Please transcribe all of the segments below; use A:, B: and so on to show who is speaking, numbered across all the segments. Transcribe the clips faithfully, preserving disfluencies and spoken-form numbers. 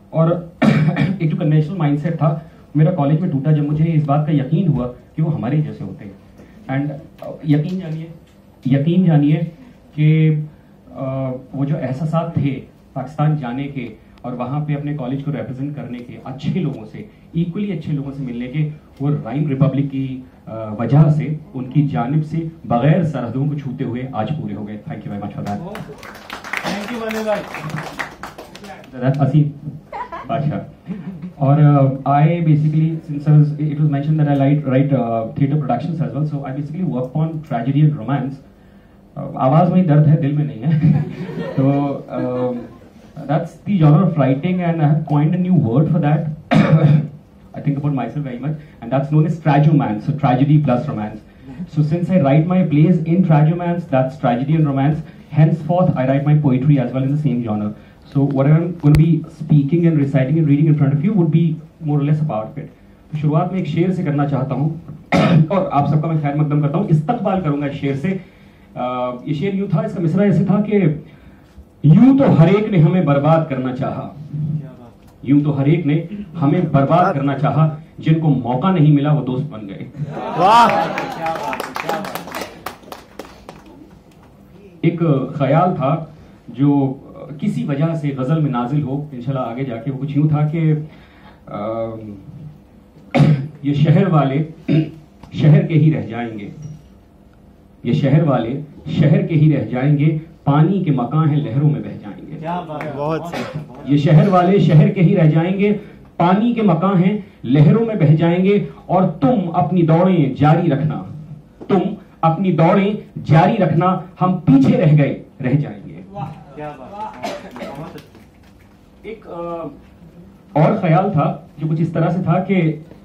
A: और एक जो कन्वेंशनल माइंडसेट था मेरा कॉलेज में टूटा जब मुझे इस बात का यकीन हुआ कि वो हमारे जैसे होते हैं। एंड यकीन जानिए यकीन जानिए कि वो जो एहसास थे पाकिस्तान जाने के और वहाँ पे अपने कॉलेज को रिप्रेजेंट करने के, अच्छे लोगों से, इक्वली अच्छे लोगों से मिलने के, वो राइम रिपब्लिक की वजह से, उनकी जानिब से बगैर सरहदों को छूते हुए आज पूरे हो गए। Thank you very much for that.
B: Thank you Mani भाई।
A: असीम बादशाह। और I basically since it was mentioned that I like write theatre productions as well, so I basically work on tragedy and romance. आवाज में दर्द है, दिल में नहीं है। तो that's the genre of writing, and I have coined a new word for that. I think about myself very much, and that's known as tragomance, so tragedy plus romance. So since I write my plays in tragomance, that's tragedy and romance, henceforth I write my poetry as well in the same genre. So what I'm going to be speaking and reciting and reading in front of you would be more or less about it. तो शुरुआत में एक शेर से करना चाहता हूँ और आप सबका मैं खैर मकदम करता हूँ, इस्तकबाल करूंगा इस शेर से। uh, ये शेर यूं था, इसका मिसरा ऐसे था कि यूं तो हर एक ने हमें बर्बाद करना चाहा, यूं तो हर एक ने हमें बर्बाद करना चाहा, जिनको मौका नहीं मिला वो दोस्त बन गए।
B: वाह।
A: एक ख्याल था जो किसी वजह से गजल में नाजिल हो, इंशाल्लाह आगे जाके, वो कुछ यूं था कि ये शहर वाले शहर के ही रह जाएंगे, ये शहर वाले शहर के ही रह जाएंगे, पानी के मकान हैं लहरों में बह जाएंगे।
B: बहुत
A: ये शहर वाले शहर के ही रह जाएंगे, पानी के मकान हैं लहरों में बह जाएंगे, और तुम अपनी दौड़ें जारी रखना, तुम अपनी दौड़ें जारी रखना, हम पीछे रह गए रह जाएंगे। एक और ख्याल था जो कुछ इस तरह से था कि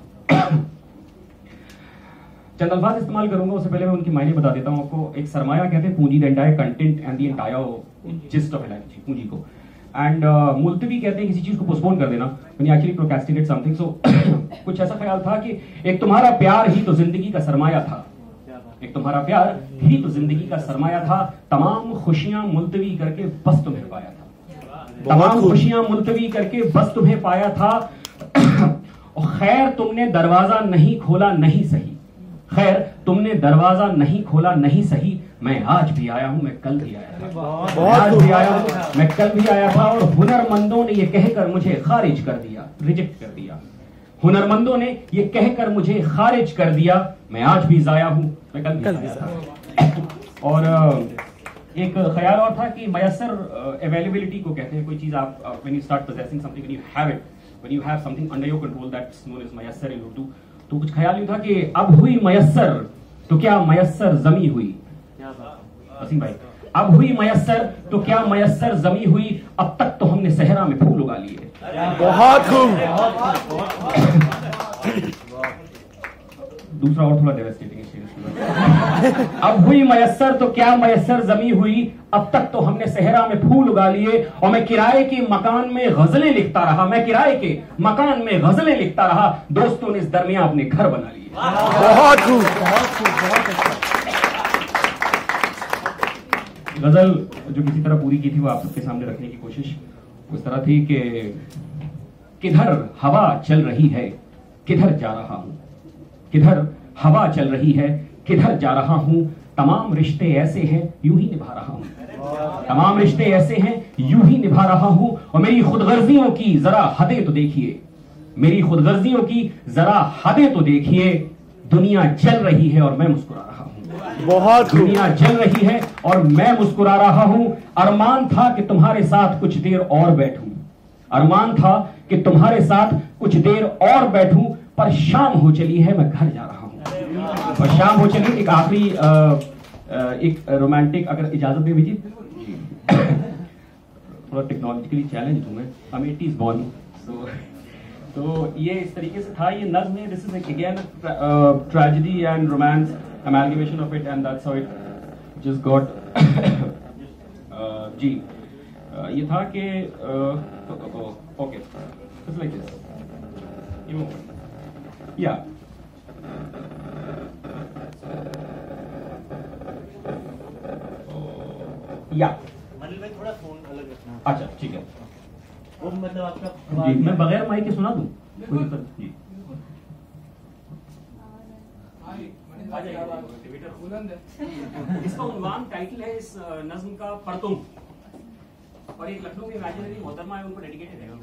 A: चंद अल्फाज इस्तेमाल करूंगा, उससे पहले मैं उनकी मायने बता देता हूं आपको। एक सरमाया कहते हैं पूंजी, the entire content and the entire gist of language, पूंजी को। एंड uh, मुल्तवी कहते हैं किसी चीज को पोस्टपोन कर देना, when you actually procrastinate something. सो कुछ ऐसा ख्याल था कि एक तुम्हारा प्यार ही तो जिंदगी का सरमाया था, एक तुम्हारा प्यार ही तो जिंदगी का सरमाया था, तमाम खुशियां मुल्तवी करके बस तुम्हें पाया था, तमाम खुशियां मुल्तवी करके बस तुम्हें पाया था, और खैर तुमने दरवाजा नहीं खोला नहीं सही, खैर तुमने दरवाजा नहीं खोला नहीं सही, मैं आज भी आया हूं, मैं कल भी आया था, मैं आज भी आया हूं, मैं कल भी आया था, और हुनरमंदों ने ये कहकर मुझे खारिज कर दिया, रिजेक्ट कर दिया, हुनरमंदों ने ये कहकर मुझे खारिज कर दिया, मैं आज भी आया हूं, मैं कल भी आया था। और एक ख्याल और था कि मयसर अवेलेबिलिटी को कहते हैं, कोई चीज आप when you start possessing something, when you have it, when you have something under your control, that's known as मयसर इन उर्दू। तो कुछ ख्याल ये था कि अब हुई मयसर तो क्या मयसर जमी हुई, असीम भाई, अब हुई मयसर तो क्या मयसर जमी हुई, अब तक तो हमने सहरा में फूल उगा लिए।
B: बहुत खूब।
A: दूसरा और थोड़ा डेवास्टेटिंग है। अब हुई मयसर तो क्या मयसर जमी हुई, अब तक तो हमने सहरा में फूल उगा लिए, और मैं किराए के मकान में गजलें लिखता रहा, मैं किराए के मकान में गजलें लिखता रहा, दोस्तों ने इस दरमियान अपने घर बना लिए।
B: बहुत खूब, बहुत खूब, बहुत अच्छा।
A: गजल जो किसी तरह पूरी की थी वो आप सबके सामने रखने की कोशिश उस तरह थी कि किधर हवा चल रही है, किधर जा रहा हूं, किधर हवा चल रही है, किधर जा रहा हूं, तमाम रिश्ते ऐसे हैं यूं ही निभा रहा हूं, तमाम रिश्ते ऐसे हैं यूं ही निभा रहा हूं, और मेरी खुदगर्जियों की जरा हदें तो देखिए, मेरी खुदगर्जियों की जरा हदें तो देखिए, दुनिया जल रही है और मैं मुस्कुरा रहा हूं,
B: बहुत
A: दुनिया जल रही है और मैं मुस्कुरा रहा हूं, अरमान था कि तुम्हारे साथ कुछ देर और बैठूं, अरमान था कि तुम्हारे साथ कुछ देर और बैठूं, पर शाम हो चली है मैं घर जा रहा हूं, पर शाम हो चली। एक आखिरी एक रोमांटिक, अगर इजाजत दे दीजिए, थोड़ा टेक्नोलॉजिकली चैलेंज हूं मैं, I'm eighties born, so तो ये इस तरीके से था ये नज़्म है। This is again tragedy and romance amalgamation of it, and that's how it just got uh, जी uh, ये था कि okay just like this, you know, yeah, या
B: अनिल भाई थोड़ा फोन अलग रखना।
A: अच्छा ठीक है,
C: वो मतलब आपका
A: जी, मैं बगैर माइक के सुना दूं, कोई दिक्कत जी। इसका उन्वान टाइटल है इस नज्म का परतुम, और एक लखनऊ की इमेजिनरी मोहतरमा है, उनको डेडिकेटेड है।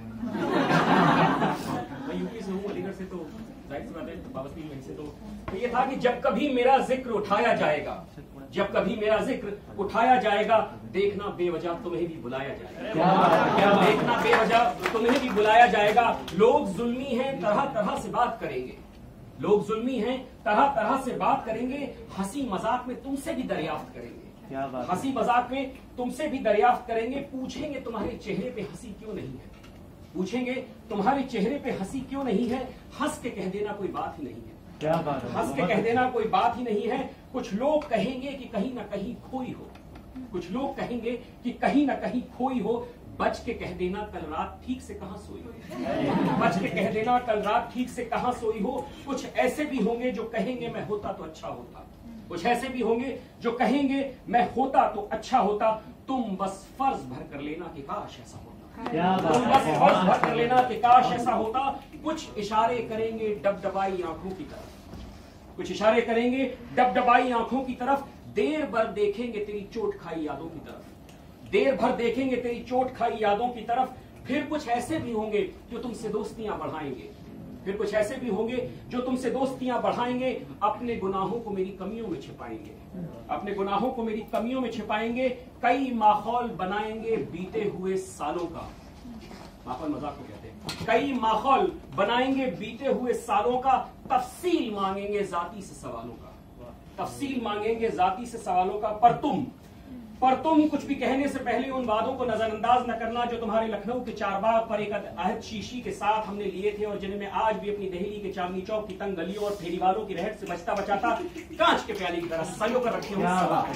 A: मैं यूपी से हूँ, अलीगढ़ से, तो जाहिर सी बात है वापसी वहीं से। तो, तो ये था कि जब कभी मेरा जिक्र उठाया जाएगा, जब कभी मेरा जिक्र उठाया जाएगा, देखना बेवजह तुम्हें भी बुलाया जाएगा, देखना बेवजह तुम्हें भी बुलाया जाएगा। लोग जुल्मी हैं, तरह तरह से बात करेंगे, लोग जुल्मी हैं, तरह तरह से बात करेंगे। हंसी मजाक में तुमसे भी दरियाफ्त करेंगे, हंसी मजाक में तुमसे भी दरियाफ्त करेंगे। पूछेंगे तुम्हारे चेहरे पे हंसी क्यों नहीं है, पूछेंगे तुम्हारे चेहरे पे हंसी क्यों नहीं है। हंस के कह देना कोई बात ही नहीं है,
C: क्या बात है,
A: हंस के कह देना कोई बात ही नहीं है। कुछ लोग कहेंगे कि कहीं ना कहीं खोई हो, कुछ लोग कहेंगे कि कहीं ना कहीं खोई हो। बच के कह देना कल रात ठीक से कहां सोई हो, बच के कह देना कल रात ठीक से कहां सोई हो। कुछ ऐसे भी होंगे जो कहेंगे मैं होता तो अच्छा होता, कुछ ऐसे भी होंगे जो कहेंगे मैं होता तो अच्छा होता। तुम बस फर्ज भर कर लेना कि काश ऐसा होता, तुम बस फर्ज भर कर लेना कि काश ऐसा होता। कुछ इशारे करेंगे डबडबाई आंखों की तरफ, कुछ इशारे करेंगे डबडबाई आंखों की तरफ। देर भर देखेंगे तेरी चोट खाई यादों की तरफ, देर भर देखेंगे तेरी चोट खाई यादों की तरफ। फिर कुछ ऐसे भी होंगे जो तुमसे दोस्तियां बढ़ाएंगे, फिर कुछ ऐसे भी होंगे जो तुमसे दोस्तियां बढ़ाएंगे। अपने गुनाहों को मेरी कमियों में छिपाएंगे, अपने गुनाहों को मेरी कमियों में छिपाएंगे। कई माहौल बनाएंगे बीते हुए सालों का, माहौल मजाक को कहते हैं, कई माहौल बनाएंगे बीते हुए सालों का। तफसील मांगेंगे जाती से सवालों का, तफसील मांगेंगे जाती से सवालों का। पर तुम पर तुम कुछ भी कहने से पहले उन वादों को नजरअंदाज न करना जो तुम्हारे लखनऊ के चारबाग पर एक अहद शीशी के साथ हमने लिए थे, और जिन्हें मैं आज भी अपनी दिल्ली के चांदनी चौक की तंग गलियों और फेरी वालों की रहट से बचता बचाता कांच के प्याले की तरह संजो कर रखे हूँ।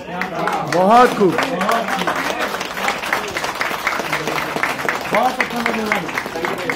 B: बहुत खूब,
C: बहुत अच्छा।